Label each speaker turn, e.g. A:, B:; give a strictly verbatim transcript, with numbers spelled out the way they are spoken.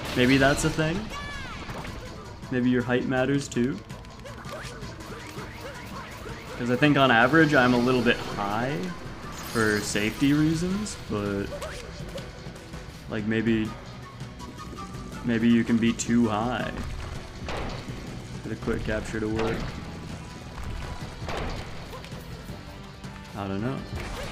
A: Maybe that's a thing. Maybe your height matters too. Because I think on average I'm a little bit high for safety reasons, but like maybe maybe you can be too high for the quick capture to work. I don't know.